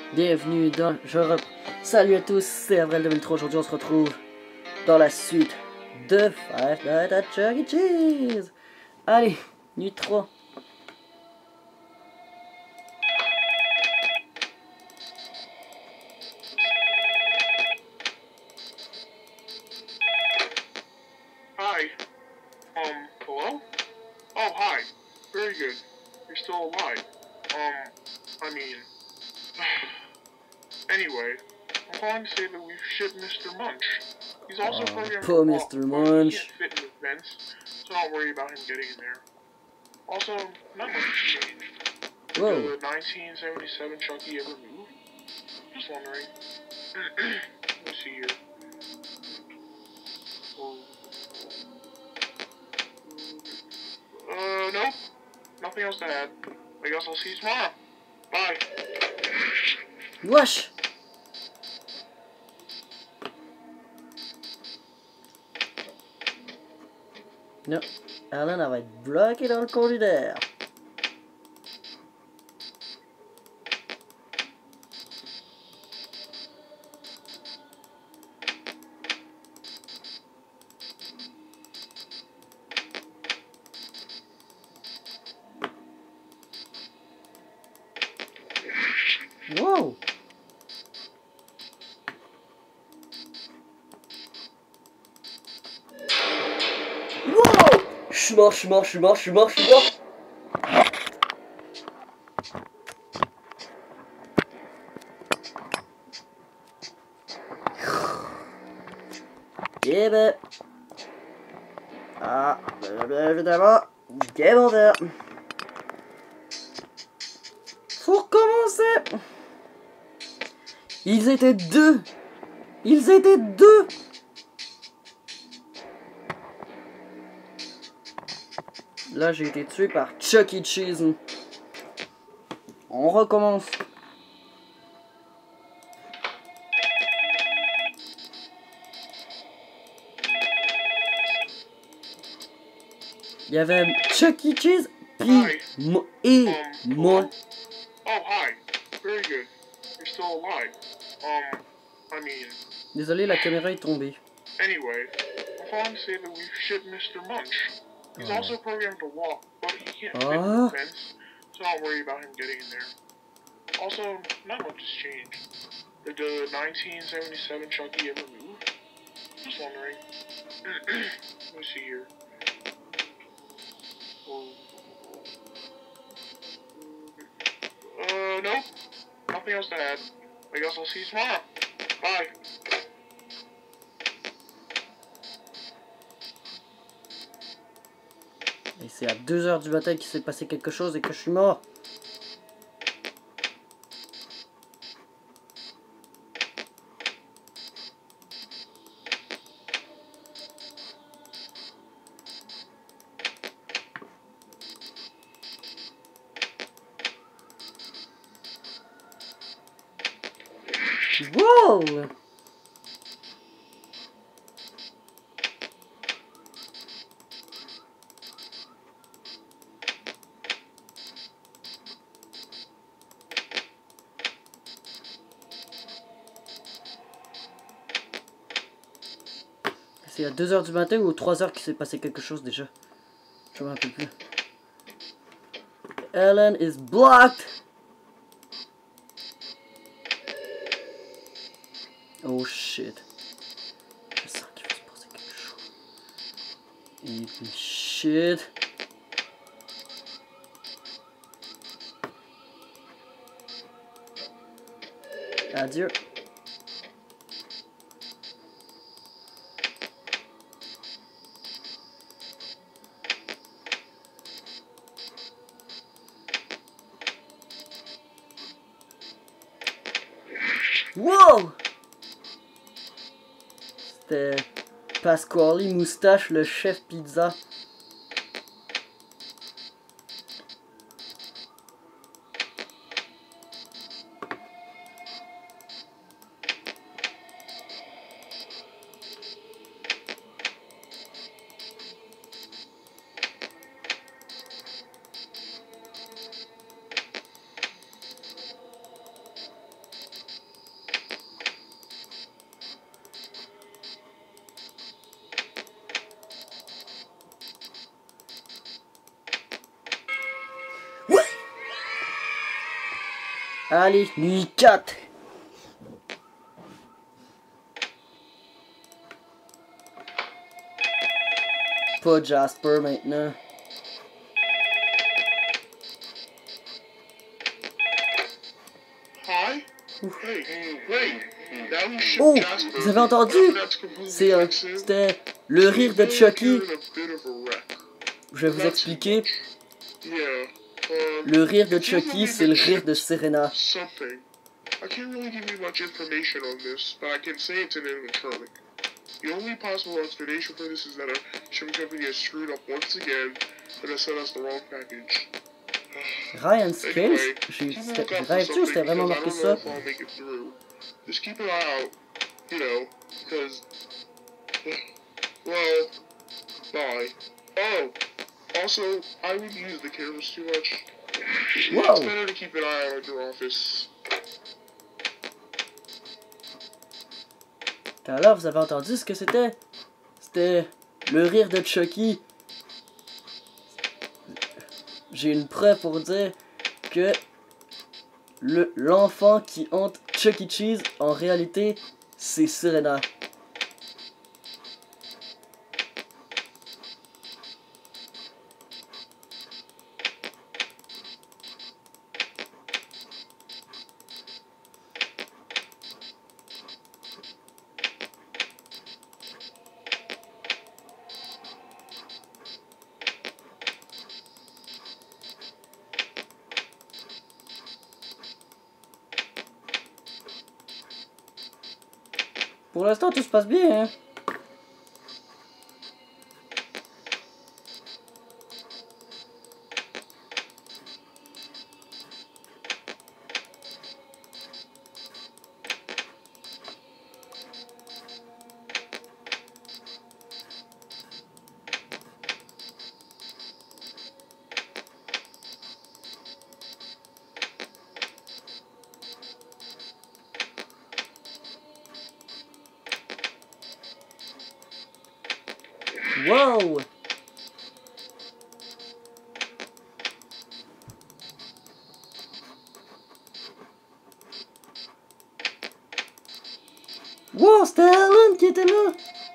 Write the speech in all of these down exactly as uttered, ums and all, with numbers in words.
Bienvenue dans... Je rep... Salut à tous, c'est Avril deux mille trois. Aujourd'hui, on se retrouve dans la suite de Five Nights at Chuck E. Cheese. Allez, nuit trois. Hi. Um, hello? Oh, hi. Very good. You're still alive. Um, I mean... Anyway, I'm calling to say that we've shipped Mister Munch. He's also Oh, programmed poor to Mister walk, but he Munch. can't fit in the fence, so don't worry about him getting in there. Also, not much has changed. Whoa. The nineteen seventy-seven Chucky ever moved? Just wondering. Let me see here. Uh, nope. Nothing else to add. I guess I'll see you tomorrow. Bye. Wesh. Non, Alan, elle va être bloquée dans le corridor. Wow! Wow! Je suis mort, je suis mort, je suis mort, je suis mort, je suis mort. Eh ben... Ah, ben évidemment, game over. Faut recommencer. Ils étaient deux. Ils étaient deux. Là, j'ai été tué par Chuck E. Cheese. On recommence. Il y avait Chuck E. Cheese, puis moi et moi. Oh, hi. Very good. You're still alive. Um, I mean... Désolé, la caméra est tombée. Anyway, I'm calling to say that we've shipped Mister Munch. He's Oh. also programmed to walk, but he can't fit in Oh. the fence, so don't worry about him getting in there. Also, not much has changed. Did the nineteen seventy-seven Chucky ever move? Just wondering. Let me see here. Uh, nope. Nothing else to add. I guess I'll see you tomorrow. Bye. Et c'est à deux heures du matin qu'il s'est passé quelque chose et que je suis mort. Wow! C'est à deux heures du matin ou trois heures qu'il s'est passé quelque chose déjà. Je me rappelle plus. Ellen is blocked! Oh shit. Je sens qu'il va se passer quelque chose. Et puis shit. Adieu. Wow! C'était Pasquale Moustache, le chef pizza. Allez, nuit quatre. Pas Jasper maintenant. Hi? Hey, hey, that was shit, Oh, Jasper. vous avez entendu? I forgot to completely C'est un- fix it. C'était le rire de Chucky. You're in a bit of a wreck. Je vais vous expliquer. Yeah. Um, Le rire de if you Chucky, really c'est le been rire de Serena. something. I can't really give you much information on this, but I can say it's an animatronic. The only possible explanation for this is that our shipping company has screwed up once again and has sent us the wrong package. Ryan Scales, Anyway, j'ai keep a c'était- lookout for rêve-tu ou something c'était vraiment because I marqué don't know ça? if I'll make it through. Just keep an eye out, you know, because, well, bye. Oh, also, I would use the cameras too much. Whoa. It's better to keep an eye out on your office. Tout à l'heure, vous avez entendu ce que c'était? C'était le rire de Chucky. J'ai une preuve pour dire que le l'enfant qui hante Chuck E. Cheese, en réalité, c'est Serena. Pour l'instant, tout se passe bien, hein? Wow! Wow, c'était Alan qui était là!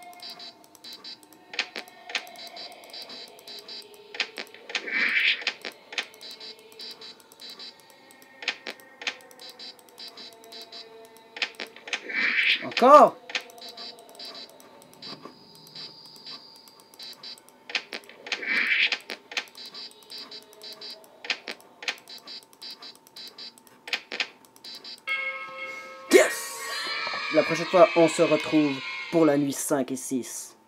Encore? Yes! La prochaine fois, on se retrouve pour la nuit cinq et six.